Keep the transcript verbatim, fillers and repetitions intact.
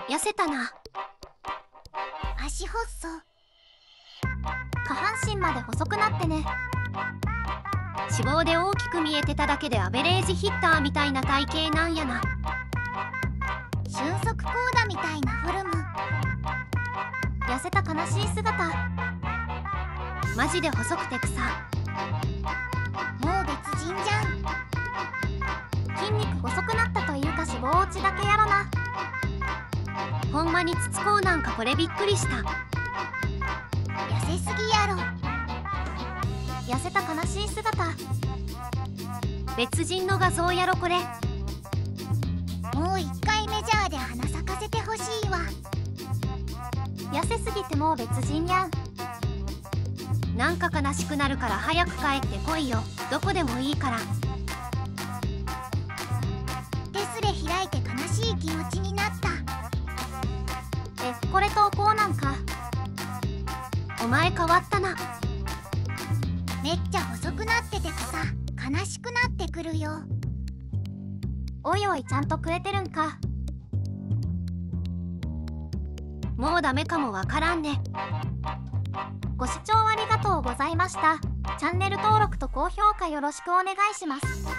痩せたな。 足細。 下半身まで細くなってね。脂肪で大きく見えてただけでアベレージヒッターみたいな体型なんやな。 俊足コーダみたいなフォルム。 痩せた悲しい姿。マジで細くて草。 もう別人じゃん。 筋肉細くなったというか脂肪落ちだけやろな。ほんまにツツコウなんかこれびっくりした。 痩せすぎやろ。 痩せた悲しい姿。別人の画像やろこれ。 もう一回メジャーで花咲かせてほしいわ。 痩せすぎてもう別人やん。なんか悲しくなるから早く帰ってこいよ。どこでもいいから。 デスレ開いて悲しい気持ちになった。 え、これ投稿なんか。お前変わったな。 めっちゃ細くなってて草。悲しくなってくるよ。 おいおい、ちゃんと食えてるんか。もうダメかもわからんね。ご視聴ありがとうございました。チャンネル登録と高評価よろしくお願いします。